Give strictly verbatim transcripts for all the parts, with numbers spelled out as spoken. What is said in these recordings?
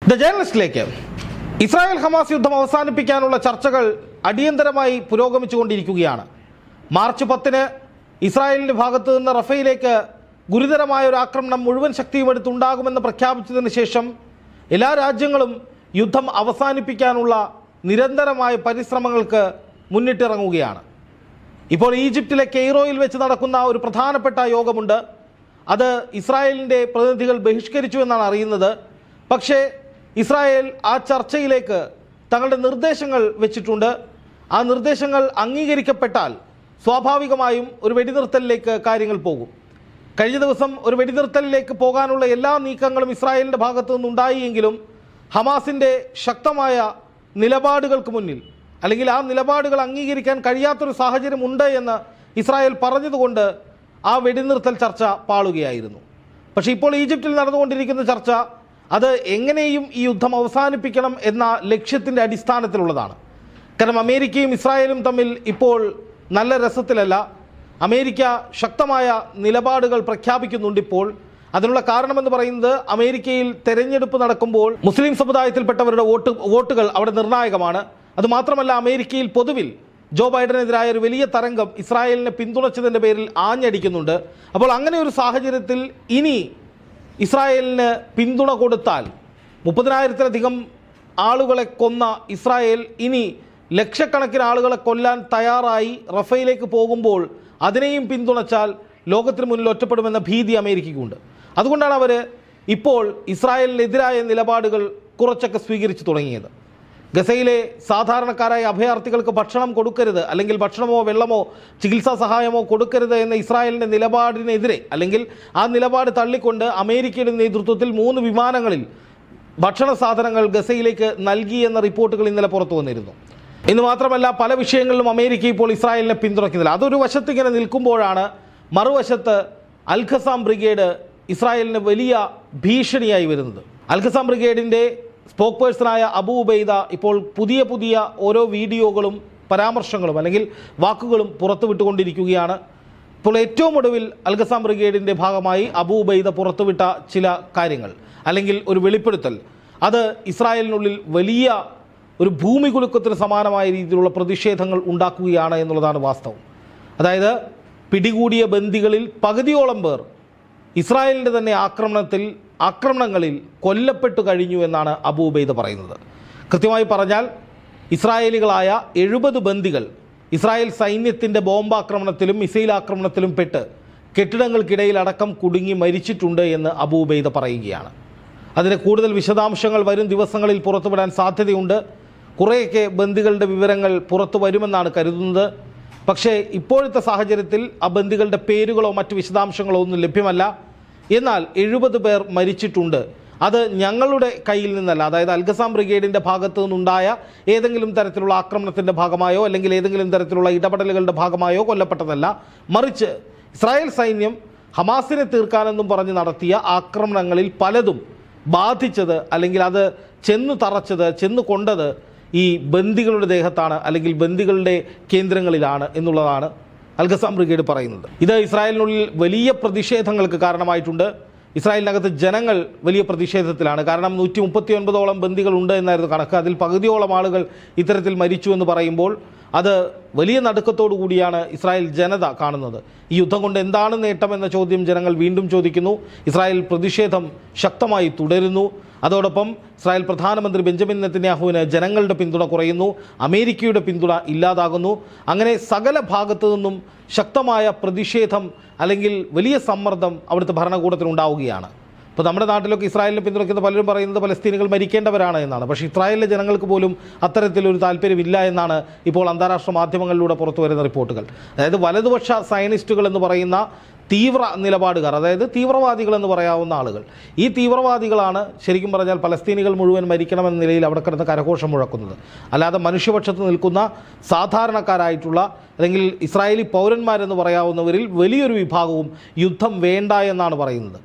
The ജേർണലിസ്റ്റിലേക്ക് Israel Hamas യുദ്ധം അവസാനിപ്പിക്കാനുള്ള ചർച്ചകൾ അടിയന്തരമായി പുരോഗമിച്ചുകൊണ്ടിരിക്കുകയാണ്. മാർച്ച് പത്തിന് ഇസ്രായേലിൻ്റെ ഭാഗത്തു നിന്ന് റഫയിലേക്ക് ഗുരുതരമായ ഒരു ആക്രമണം മുഴുവൻ ശക്തിയും എടുത്തുണ്ടാകുമെന്ന് പ്രഖ്യാപിച്ചതിന് ശേഷം എല്ലാ രാജ്യങ്ങളും യുദ്ധം അവസാനിപ്പിക്കാനുള്ള നിരന്തരമായ പരിശ്രമങ്ങൾക്ക് മുന്നിട്ടിറങ്ങുകയാണ്. ഇപ്പോൾ ഈജിപ്തിലെ കെയ്റോയിൽ വെച്ച് നടക്കുന്ന ഒരു പ്രധാനപ്പെട്ട യോഗമുണ്ട്. അത് ഇസ്രായേലിൻ്റെ പ്രതിനിധികൾ ബഹിഷ്കരിച്ചു എന്നാണ് അറിയുന്നത്. പക്ഷേ ഇസ്രായേൽ ആ ചർച്ചയിലേക്ക് തങ്ങളുടെ നിർദ്ദേശങ്ങൾ വെച്ചിട്ടുണ്ട്. ആ നിർദ്ദേശങ്ങൾ അംഗീകരിക്കപ്പെട്ടാൽ സ്വാഭാവികമായും ഒരു വെടിനിർത്തലിലേക്ക് കാര്യങ്ങൾ പോകും. കഴിഞ്ഞ ദിവസം ഒരു വെടിനിർത്തലിലേക്ക് പോകാനുള്ള എല്ലാ നീക്കങ്ങളും ഇസ്രായേലിൻ്റെ ഭാഗത്തു നിന്നുണ്ടായി എങ്കിലും ഹമാസിൻ്റെ ശക്തമായ നിലപാടുകൾക്ക് മുന്നിൽ അല്ലെങ്കിൽ ആ നിലപാടുകൾ അംഗീകരിക്കാൻ കഴിയാത്തൊരു സാഹചര്യം ഉണ്ട് എന്ന് ഇസ്രായേൽ പറഞ്ഞതുകൊണ്ട് ആ വെടിനിർത്തൽ ചർച്ച പാളുകയായിരുന്നു. പക്ഷേ ഇപ്പോൾ ഈജിപ്തിൽ നടന്നുകൊണ്ടിരിക്കുന്ന ചർച്ച അത് എങ്ങനെയും ഈ യുദ്ധം അവസാനിപ്പിക്കണം എന്ന ലക്ഷ്യത്തിൻ്റെ അടിസ്ഥാനത്തിലുള്ളതാണ്. കാരണം അമേരിക്കയും ഇസ്രായേലും തമ്മിൽ ഇപ്പോൾ നല്ല രസത്തിലല്ല. അമേരിക്ക ശക്തമായ നിലപാടുകൾ പ്രഖ്യാപിക്കുന്നുണ്ട്. ഇപ്പോൾ അതിനുള്ള കാരണമെന്ന് പറയുന്നത് അമേരിക്കയിൽ തെരഞ്ഞെടുപ്പ് നടക്കുമ്പോൾ മുസ്ലിം സമുദായത്തിൽപ്പെട്ടവരുടെ വോട്ട് വോട്ടുകൾ അവിടെ നിർണായകമാണ്. അതുമാത്രമല്ല, അമേരിക്കയിൽ പൊതുവിൽ ജോ ബൈഡനെതിരായ ഒരു വലിയ തരംഗം ഇസ്രായേലിനെ പിന്തുണച്ചതിൻ്റെ പേരിൽ ആഞ്ഞടിക്കുന്നുണ്ട്. അപ്പോൾ അങ്ങനെ ഒരു സാഹചര്യത്തിൽ ഇനി ഇസ്രായേലിന് പിന്തുണ കൊടുത്താൽ മുപ്പതിനായിരത്തിലധികം ആളുകളെ കൊന്ന ഇസ്രായേൽ ഇനി ലക്ഷക്കണക്കിന് ആളുകളെ കൊല്ലാൻ തയ്യാറായി റഫയിലേക്ക് പോകുമ്പോൾ അതിനെയും പിന്തുണച്ചാൽ ലോകത്തിന് മുന്നിൽ ഒറ്റപ്പെടുമെന്ന ഭീതി അമേരിക്കയ്ക്കുണ്ട്. അതുകൊണ്ടാണ് അവർ ഇപ്പോൾ ഇസ്രായേലിനെതിരായ നിലപാടുകൾ കുറച്ചൊക്കെ സ്വീകരിച്ചു തുടങ്ങിയത്. ഗസയിലെ സാധാരണക്കാരായ അഭയാർത്ഥികൾക്ക് ഭക്ഷണം കൊടുക്കരുത്, അല്ലെങ്കിൽ ഭക്ഷണമോ വെള്ളമോ ചികിത്സാ സഹായമോ കൊടുക്കരുത് എന്ന ഇസ്രായേലിൻ്റെ നിലപാടിനെതിരെ അല്ലെങ്കിൽ ആ നിലപാട് തള്ളിക്കൊണ്ട് അമേരിക്കയുടെ നേതൃത്വത്തിൽ മൂന്ന് വിമാനങ്ങളിൽ ഭക്ഷണ സാധനങ്ങൾ ഗസയിലേക്ക് നൽകി എന്ന റിപ്പോർട്ടുകൾ ഇന്നലെ പുറത്തു വന്നിരുന്നു. എന്ന് മാത്രമല്ല, പല വിഷയങ്ങളിലും അമേരിക്ക ഇപ്പോൾ ഇസ്രായേലിനെ പിന്തുണയ്ക്കുന്നില്ല. അതൊരു വശത്ത് ഇങ്ങനെ നിൽക്കുമ്പോഴാണ് മറുവശത്ത് അൽഖസാം ബ്രിഗേഡ് ഇസ്രായേലിന് വലിയ ഭീഷണിയായി വരുന്നത്. അൽഖസാം ബ്രിഗേഡിൻ്റെ സ്പോക്ക് പേഴ്സണായ അബൂ ഉബൈദ ഇപ്പോൾ പുതിയ പുതിയ ഓരോ വീഡിയോകളും പരാമർശങ്ങളും അല്ലെങ്കിൽ വാക്കുകളും പുറത്തുവിട്ടുകൊണ്ടിരിക്കുകയാണ്. ഇപ്പോൾ ഏറ്റവും ഒടുവിൽ അൽഖസാം ബ്രിഗേഡിൻ്റെ ഭാഗമായി അബൂ ഉബൈദ പുറത്തുവിട്ട ചില കാര്യങ്ങൾ അല്ലെങ്കിൽ ഒരു വെളിപ്പെടുത്തൽ അത് ഇസ്രായേലിനുള്ളിൽ വലിയ ഒരു ഭൂമി കുലുക്കത്തിന് സമാനമായ രീതിയിലുള്ള പ്രതിഷേധങ്ങൾ ഉണ്ടാക്കുകയാണ് എന്നുള്ളതാണ് വാസ്തവം. അതായത് പിടികൂടിയ ബന്ദികളിൽ പകുതിയോളം പേർ ഇസ്രായേലിൻ്റെ തന്നെ ആക്രമണത്തിൽ ആക്രമണങ്ങളിൽ കൊല്ലപ്പെട്ടു കഴിഞ്ഞു എന്നാണ് അബൂ ഉബൈദ പറയുന്നത്. കൃത്യമായി പറഞ്ഞാൽ ഇസ്രായേലികളായ എഴുപത് ബന്ദികൾ ഇസ്രായേൽ സൈന്യത്തിൻ്റെ ബോംബാക്രമണത്തിലും മിസൈൽ ആക്രമണത്തിലും പെട്ട് കെട്ടിടങ്ങൾക്കിടയിൽ അടക്കം കുടുങ്ങി മരിച്ചിട്ടുണ്ട് എന്ന് അബൂ ഉബൈദ പറയുകയാണ്. അതിന് കൂടുതൽ വിശദാംശങ്ങൾ വരും ദിവസങ്ങളിൽ പുറത്തുവിടാൻ സാധ്യതയുണ്ട്. കുറേയൊക്കെ ബന്ദികളുടെ വിവരങ്ങൾ പുറത്തു വരുമെന്നാണ് കരുതുന്നത്. പക്ഷേ ഇപ്പോഴത്തെ സാഹചര്യത്തിൽ ആ ബന്ദികളുടെ പേരുകളോ മറ്റ് വിശദാംശങ്ങളോ ഒന്നും ലഭ്യമല്ല. എന്നാൽ എഴുപത് പേർ മരിച്ചിട്ടുണ്ട്. അത് ഞങ്ങളുടെ കയ്യിൽ നിന്നല്ല, അതായത് അൽഖസാം ബ്രിഗേഡിൻ്റെ ഭാഗത്തു നിന്നുണ്ടായ ഏതെങ്കിലും തരത്തിലുള്ള ആക്രമണത്തിൻ്റെ ഭാഗമായോ അല്ലെങ്കിൽ ഏതെങ്കിലും തരത്തിലുള്ള ഇടപെടലുകളുടെ ഭാഗമായോ കൊല്ലപ്പെട്ടതല്ല. മറിച്ച് ഇസ്രായേൽ സൈന്യം ഹമാസിനെ തീർക്കാനെന്നും പറഞ്ഞ് നടത്തിയ ആക്രമണങ്ങളിൽ പലതും ബാധിച്ചത് അല്ലെങ്കിൽ അത് ചെന്നു തറച്ചത് ചെന്നു കൊണ്ടത് ഈ ബന്ദികളുടെ ദേഹത്താണ് അല്ലെങ്കിൽ ബന്ദികളുടെ കേന്ദ്രങ്ങളിലാണ് എന്നുള്ളതാണ് അൽഖസാം ബ്രിഗേഡ് പറയുന്നത്. ഇത് ഇസ്രായേലിനുള്ളിൽ വലിയ പ്രതിഷേധങ്ങൾക്ക് കാരണമായിട്ടുണ്ട്. ഇസ്രായേലിനകത്ത് ജനങ്ങൾ വലിയ പ്രതിഷേധത്തിലാണ്. കാരണം നൂറ്റി മുപ്പത്തി ഒൻപതോളം ബന്ദികൾ ഉണ്ട് എന്നായിരുന്നു കണക്ക്. അതിൽ പകുതിയോളം ആളുകൾ ഇത്തരത്തിൽ മരിച്ചു എന്ന് പറയുമ്പോൾ അത് വലിയ നടുക്കത്തോടു കൂടിയാണ് ഇസ്രായേൽ ജനത കാണുന്നത്. ഈ യുദ്ധം കൊണ്ട് എന്താണ് നേട്ടം എന്ന ചോദ്യം ജനങ്ങൾ വീണ്ടും ചോദിക്കുന്നു. ഇസ്രായേൽ പ്രതിഷേധം ശക്തമായി തുടരുന്നു. അതോടൊപ്പം ഇസ്രായേൽ പ്രധാനമന്ത്രി ബെഞ്ചമിൻ നെതന്യാഹുവിന് ജനങ്ങളുടെ പിന്തുണ കുറയുന്നു, അമേരിക്കയുടെ പിന്തുണ ഇല്ലാതാകുന്നു. അങ്ങനെ സകല ഭാഗത്തു നിന്നും ശക്തമായ പ്രതിഷേധം അല്ലെങ്കിൽ വലിയ സമ്മർദ്ദം അവിടുത്തെ ഭരണകൂടത്തിനുണ്ടാവുകയാണ്. ഇപ്പോൾ നമ്മുടെ നാട്ടിലൊക്കെ ഇസ്രായേലിനെ പിന്തുണയ്ക്കുന്ന പലരും പറയുന്നത് പലസ്തീനികൾ മരിക്കേണ്ടവരാണ് എന്നാണ്. പക്ഷേ ഇസ്രായേലിലെ ജനങ്ങൾക്ക് പോലും അത്തരത്തിലൊരു താല്പര്യമില്ല എന്നാണ് ഇപ്പോൾ അന്താരാഷ്ട്ര മാധ്യമങ്ങളിലൂടെ പുറത്തു വരുന്ന റിപ്പോർട്ടുകൾ. അതായത് വലതുപക്ഷ സയനിസ്റ്റുകൾ എന്ന് പറയുന്ന തീവ്ര നിലപാടുകാർ, അതായത് തീവ്രവാദികൾ എന്ന് പറയാവുന്ന ആളുകൾ, ഈ തീവ്രവാദികളാണ് ശരിക്കും പറഞ്ഞാൽ പലസ്തീനികൾ മുഴുവൻ മരിക്കണമെന്ന നിലയിൽ അവിടെ കിടന്ന് കരഘോഷം മുഴക്കുന്നത്. അല്ലാതെ മനുഷ്യപക്ഷത്ത് നിൽക്കുന്ന സാധാരണക്കാരായിട്ടുള്ള അല്ലെങ്കിൽ ഇസ്രായേലി പൗരന്മാരെന്ന് പറയാവുന്നവരിൽ വലിയൊരു വിഭാഗവും യുദ്ധം വേണ്ട എന്നാണ് പറയുന്നത്.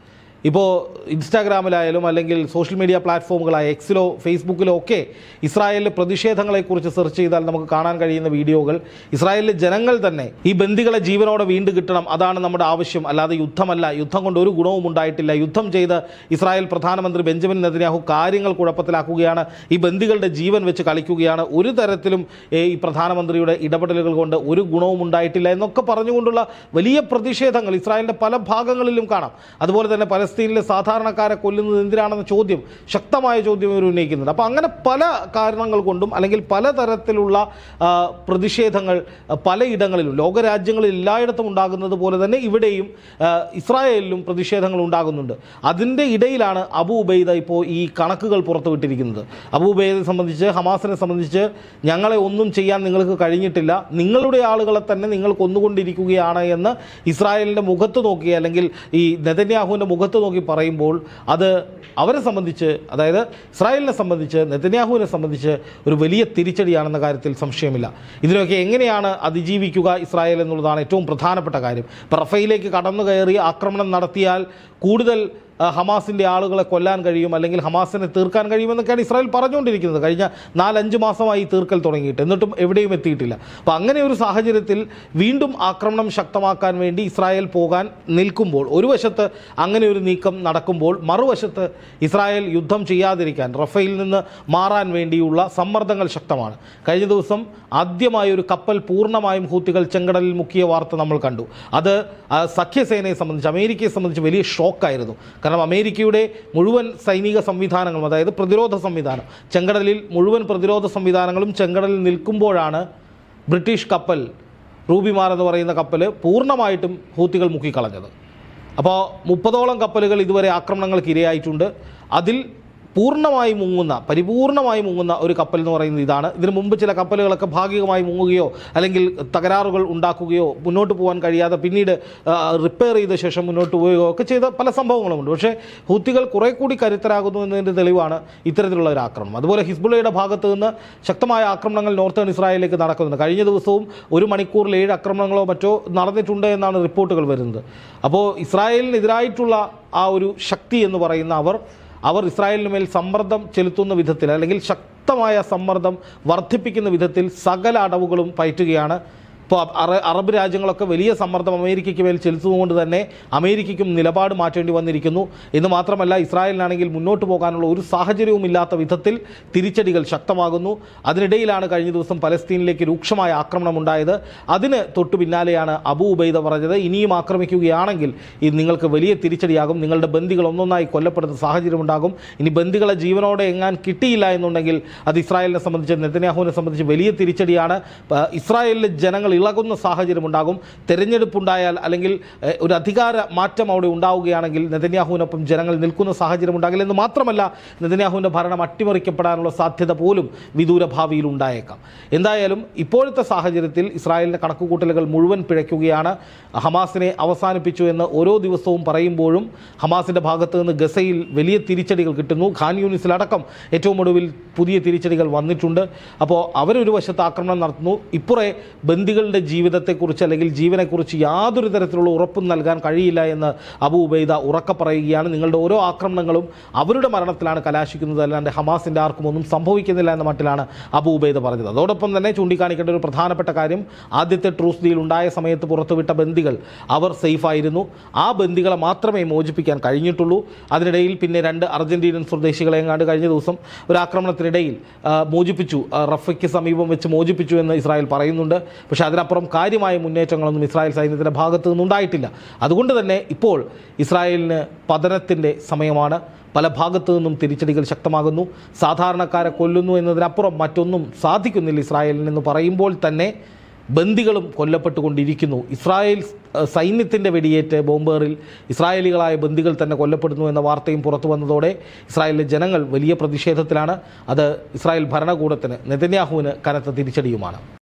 ഇപ്പോൾ ഇൻസ്റ്റാഗ്രാമിലായാലും അല്ലെങ്കിൽ സോഷ്യൽ മീഡിയ പ്ലാറ്റ്ഫോമുകളായ എക്സിലോ ഫേസ്ബുക്കിലോ ഒക്കെ ഇസ്രായേലിലെ പ്രതിഷേധങ്ങളെക്കുറിച്ച് സെർച്ച് ചെയ്താൽ നമുക്ക് കാണാൻ കഴിയുന്ന വീഡിയോകൾ ഇസ്രായേലിലെ ജനങ്ങൾ തന്നെ ഈ ബന്ദികളെ ജീവനോടെ വീണ്ടും കിട്ടണം, അതാണ് നമ്മുടെ ആവശ്യം, അല്ലാതെ യുദ്ധമല്ല, യുദ്ധം കൊണ്ട് ഒരു ഗുണവും ഉണ്ടായിട്ടില്ല, യുദ്ധം ചെയ്ത് ഇസ്രായേൽ പ്രധാനമന്ത്രി ബെഞ്ചമിൻ നെതന്യാഹു കാര്യങ്ങൾ കുഴപ്പത്തിലാക്കുകയാണ്, ഈ ബന്ദികളുടെ ജീവൻ വെച്ച് കളിക്കുകയാണ്, ഒരു തരത്തിലും ഈ പ്രധാനമന്ത്രിയുടെ ഇടപെടലുകൾ കൊണ്ട് ഒരു ഗുണവും ഉണ്ടായിട്ടില്ല എന്നൊക്കെ പറഞ്ഞുകൊണ്ടുള്ള വലിയ പ്രതിഷേധങ്ങൾ ഇസ്രായേലിൻ്റെ പല ഭാഗങ്ങളിലും കാണാം. അതുപോലെ തന്നെ പലസ്തീനിലെ സാധാരണക്കാരെ കൊല്ലുന്നത് എന്തിനാണെന്ന ചോദ്യം, ശക്തമായ ചോദ്യം ഇവർ ഉന്നയിക്കുന്നുണ്ട്. അപ്പോൾ അങ്ങനെ പല കാരണങ്ങൾ കൊണ്ടും അല്ലെങ്കിൽ പലതരത്തിലുള്ള പ്രതിഷേധങ്ങൾ പലയിടങ്ങളിലും ലോകരാജ്യങ്ങളിൽ എല്ലായിടത്തും ഉണ്ടാകുന്നത് പോലെ തന്നെ ഇവിടെയും ഇസ്രായേലിലും പ്രതിഷേധങ്ങൾ ഉണ്ടാകുന്നുണ്ട്. അതിൻ്റെ ഇടയിലാണ് അബു ഉബൈദ ഇപ്പോൾ ഈ കണക്കുകൾ പുറത്തുവിട്ടിരിക്കുന്നത്. അബു ഉബൈദയെ സംബന്ധിച്ച്, ഹമാസിനെ സംബന്ധിച്ച്, ഞങ്ങളെ ഒന്നും ചെയ്യാൻ നിങ്ങൾക്ക് കഴിഞ്ഞിട്ടില്ല, നിങ്ങളുടെ ആളുകളെ തന്നെ നിങ്ങൾ കൊന്നുകൊണ്ടിരിക്കുകയാണ് എന്ന് ഇസ്രായേലിൻ്റെ മുഖത്ത് നോക്കി അല്ലെങ്കിൽ ഈ നെതന്യാഹുവിൻ്റെ മുഖത്ത് നോക്കി പറയുമ്പോൾ അത് അവരെ സംബന്ധിച്ച്, അതായത് ഇസ്രായേലിനെ സംബന്ധിച്ച്, നെതന്യാഹുവിനെ സംബന്ധിച്ച് ഒരു വലിയ തിരിച്ചടിയാണെന്ന കാര്യത്തിൽ സംശയമില്ല. ഇതിനൊക്കെ എങ്ങനെയാണ് അതിജീവിക്കുക ഇസ്രായേൽ എന്നുള്ളതാണ് ഏറ്റവും പ്രധാനപ്പെട്ട കാര്യം. ഇപ്പോൾ റഫയിലേക്ക് കടന്നു കയറി ആക്രമണം നടത്തിയാൽ കൂടുതൽ ഹമാസിൻ്റെ ആളുകളെ കൊല്ലാൻ കഴിയും അല്ലെങ്കിൽ ഹമാസിനെ തീർക്കാൻ കഴിയുമെന്നൊക്കെയാണ് ഇസ്രായേൽ പറഞ്ഞുകൊണ്ടിരിക്കുന്നത്. കഴിഞ്ഞ നാലഞ്ച് മാസമായി തീർക്കൽ തുടങ്ങിയിട്ട്, എന്നിട്ടും എവിടെയും എത്തിയിട്ടില്ല. അപ്പോൾ അങ്ങനെ ഒരു സാഹചര്യത്തിൽ വീണ്ടും ആക്രമണം ശക്തമാക്കാൻ വേണ്ടി ഇസ്രായേൽ പോകാൻ നിൽക്കുമ്പോൾ, ഒരു വശത്ത് അങ്ങനെ ഒരു നീക്കം നടക്കുമ്പോൾ മറുവശത്ത് ഇസ്രായേൽ യുദ്ധം ചെയ്യാതിരിക്കാൻ, റഫയിൽ നിന്ന് മാറാൻ വേണ്ടിയുള്ള സമ്മർദ്ദങ്ങൾ ശക്തമാണ്. കഴിഞ്ഞ ദിവസം ആദ്യമായി ഒരു കപ്പൽ പൂർണ്ണമായും ഹൂത്തികൾ ചെങ്കടലിൽ മുക്കിയ വാർത്ത നമ്മൾ കണ്ടു. അത് സഖ്യസേനയെ സംബന്ധിച്ച്, അമേരിക്കയെ സംബന്ധിച്ച് വലിയ ഷോക്കായിരുന്നു. കാരണം അമേരിക്കയുടെ മുഴുവൻ സൈനിക സംവിധാനങ്ങളും, അതായത് പ്രതിരോധ സംവിധാനം, ചെങ്കടലിൽ മുഴുവൻ പ്രതിരോധ സംവിധാനങ്ങളും ചെങ്കടലിൽ നിൽക്കുമ്പോഴാണ് ബ്രിട്ടീഷ് കപ്പൽ റൂബിമാർ എന്ന് പറയുന്ന കപ്പൽ പൂർണ്ണമായിട്ടും ഹൂത്തികൾ മുക്കിക്കളഞ്ഞത്. അപ്പോൾ മുപ്പതോളം കപ്പലുകൾ ഇതുവരെ ആക്രമണങ്ങൾക്ക് ഇരയായിട്ടുണ്ട്. അതിൽ പൂർണ്ണമായി മുങ്ങുന്ന, പരിപൂർണമായി മുങ്ങുന്ന ഒരു കപ്പൽ എന്ന് പറയുന്നത് ഇതാണ്. ഇതിനു മുമ്പ് ചില കപ്പലുകളൊക്കെ ഭാഗികമായി മുങ്ങുകയോ അല്ലെങ്കിൽ തകരാറുകൾ ഉണ്ടാക്കുകയോ മുന്നോട്ട് പോകാൻ കഴിയാതെ പിന്നീട് റിപ്പയർ ചെയ്ത ശേഷം മുന്നോട്ട് പോവുകയോ ഒക്കെ ചെയ്ത പല സംഭവങ്ങളുമുണ്ട്. പക്ഷേ ഹൂത്തികൾ കുറെ കൂടി കരുത്തരാകുന്നു എന്നതിൻ്റെ തെളിവാണ് ഇത്തരത്തിലുള്ള ഒരു ആക്രമണം. അതുപോലെ ഹിസ്ബുള്ളയുടെ ഭാഗത്ത് നിന്ന് ശക്തമായ ആക്രമണങ്ങൾ നോർത്തേൺ ഇസ്രായേലിലേക്ക് നടക്കുന്നുണ്ട്. കഴിഞ്ഞ ദിവസവും ഒരു മണിക്കൂറിൽ ഏഴ് ആക്രമണങ്ങളോ മറ്റോ നടന്നിട്ടുണ്ട് എന്നാണ് റിപ്പോർട്ടുകൾ വരുന്നത്. അപ്പോൾ ഇസ്രായേലിനെതിരായിട്ടുള്ള ആ ഒരു ശക്തി എന്ന് പറയുന്ന അവർ അവർ ഇസ്രായേലിന് മേൽ സമ്മർദ്ദം ചെലുത്തുന്ന വിധത്തിൽ അല്ലെങ്കിൽ ശക്തമായ സമ്മർദ്ദം വർദ്ധിപ്പിക്കുന്ന വിധത്തിൽ സകല അടവുകളും പയറ്റുകയാണ്. ഇപ്പോൾ അറബ് രാജ്യങ്ങളൊക്കെ വലിയ സമ്മർദ്ദം അമേരിക്കയ്ക്ക് മേൽ ചെലുത്തുന്നതുകൊണ്ട് തന്നെ അമേരിക്കയ്ക്കും നിലപാട് മാറ്റേണ്ടി വന്നിരിക്കുന്നു. എന്ന് മാത്രമല്ല, ഇസ്രായേലിനാണെങ്കിൽ മുന്നോട്ട് പോകാനുള്ള ഒരു സാഹചര്യവും ഇല്ലാത്ത വിധത്തിൽ തിരിച്ചടികൾ ശക്തമാകുന്നു. അതിനിടയിലാണ് കഴിഞ്ഞ ദിവസം പലസ്തീനിലേക്ക് രൂക്ഷമായ ആക്രമണം ഉണ്ടായത്. അതിന് തൊട്ടു പിന്നാലെയാണ് അബു ഉബൈദ പറഞ്ഞത്, ഇനിയും ആക്രമിക്കുകയാണെങ്കിൽ ഇത് നിങ്ങൾക്ക് വലിയ തിരിച്ചടിയാകും, നിങ്ങളുടെ ബന്ദികൾ ഒന്നൊന്നായി കൊല്ലപ്പെടുന്ന സാഹചര്യം ഉണ്ടാകും. ഇനി ബന്ദികളെ ജീവനോടെ എങ്ങാൻ കിട്ടിയില്ല എന്നുണ്ടെങ്കിൽ അത് ഇസ്രായേലിനെ സംബന്ധിച്ച്, നെതന്യാഹുവിനെ സംബന്ധിച്ച് വലിയ തിരിച്ചടിയാണ്. ഇസ്രായേലിലെ ജനങ്ങൾ ഇളകുന്ന സാഹചര്യമുണ്ടാകും. തെരഞ്ഞെടുപ്പുണ്ടായാൽ അല്ലെങ്കിൽ ഒരു അധികാര മാറ്റം അവിടെ ഉണ്ടാവുകയാണെങ്കിൽ നെതന്യാഹുവിനൊപ്പം ജനങ്ങൾ നിൽക്കുന്ന സാഹചര്യം ഉണ്ടാകില്ല. എന്ന് മാത്രമല്ല, നെതന്യാഹുവിൻ്റെ ഭരണം അട്ടിമറിക്കപ്പെടാനുള്ള സാധ്യത പോലും വിദൂര ഭാവിയിൽ ഉണ്ടായേക്കാം. എന്തായാലും ഇപ്പോഴത്തെ സാഹചര്യത്തിൽ ഇസ്രായേലിൻ്റെ കണക്കുകൂട്ടലുകൾ മുഴുവൻ പിഴയ്ക്കുകയാണ്. ഹമാസിനെ അവസാനിപ്പിച്ചു എന്ന് ഓരോ ദിവസവും പറയുമ്പോഴും ഹമാസിൻ്റെ ഭാഗത്ത് നിന്ന് ഗസയിൽ വലിയ തിരിച്ചടികൾ കിട്ടുന്നു. ഖാൻ യൂണിസിലടക്കം ഏറ്റവും ഒടുവിൽ പുതിയ തിരിച്ചടികൾ വന്നിട്ടുണ്ട്. അപ്പോൾ അവരൊരു വശത്ത് ആക്രമണം നടത്തുന്നു, ഇപ്പുറേ ബന്ദികൾ ജീവിതത്തെക്കുറിച്ച് അല്ലെങ്കിൽ ജീവനെക്കുറിച്ച് യാതൊരു തരത്തിലുള്ള ഉറപ്പും നൽകാൻ കഴിയില്ല എന്ന് അബു ഉബൈദ ഉറക്കെ പറയുകയാണ്. നിങ്ങളുടെ ഓരോ ആക്രമണങ്ങളും അവരുടെ മരണത്തിലാണ് കലാശിക്കുന്നത്, അല്ലാണ്ട് ഹമാസിൻ്റെ ആർക്കും ഒന്നും സംഭവിക്കുന്നില്ല എന്ന മട്ടിലാണ് അബു ഉബൈദ പറഞ്ഞത്. അതോടൊപ്പം തന്നെ ചൂണ്ടിക്കാണിക്കേണ്ട ഒരു പ്രധാനപ്പെട്ട കാര്യം, ആദ്യത്തെ ട്രൂസ് ഡീൽ ഉണ്ടായ സമയത്ത് പുറത്തുവിട്ട ബന്ദികൾ അവർ സേഫായിരുന്നു. ആ ബന്ദികളെ മാത്രമേ മോചിപ്പിക്കാൻ കഴിഞ്ഞിട്ടുള്ളൂ. അതിനിടയിൽ പിന്നെ രണ്ട് അർജന്റീനൻ സ്വദേശികളെ എങ്ങാണ്ട് കഴിഞ്ഞ ദിവസം ഒരു ആക്രമണത്തിനിടയിൽ മോചിപ്പിച്ചു, റഫയ്ക്ക് സമീപം വെച്ച് മോചിപ്പിച്ചു എന്ന് ഇസ്രായേൽ പറയുന്നുണ്ട്. പക്ഷേ അതിനപ്പുറം കാര്യമായ മുന്നേറ്റങ്ങളൊന്നും ഇസ്രായേൽ സൈന്യത്തിൻ്റെ ഭാഗത്തു നിന്നുണ്ടായിട്ടില്ല. അതുകൊണ്ട് തന്നെ ഇപ്പോൾ ഇസ്രായേലിന് പതനത്തിൻ്റെ സമയമാണ്. പല ഭാഗത്തു നിന്നും തിരിച്ചടികൾ ശക്തമാകുന്നു. സാധാരണക്കാരെ കൊല്ലുന്നു എന്നതിനപ്പുറം മറ്റൊന്നും സാധിക്കുന്നില്ല ഇസ്രായേലിനെന്ന് പറയുമ്പോൾ തന്നെ ബന്ദികളും കൊല്ലപ്പെട്ടുകൊണ്ടിരിക്കുന്നു. ഇസ്രായേൽ സൈന്യത്തിൻ്റെ വെടിയേറ്റ് ബോംബേറിൽ ഇസ്രായേലികളായ ബന്ദികൾ തന്നെ കൊല്ലപ്പെടുന്നു എന്ന വാർത്തയും പുറത്തു വന്നതോടെ ഇസ്രായേലിലെ ജനങ്ങൾ വലിയ പ്രതിഷേധത്തിലാണ്. അത് ഇസ്രായേൽ ഭരണകൂടത്തിന്, നെതന്യാഹുവിന് കനത്ത തിരിച്ചടിയുമാണ്.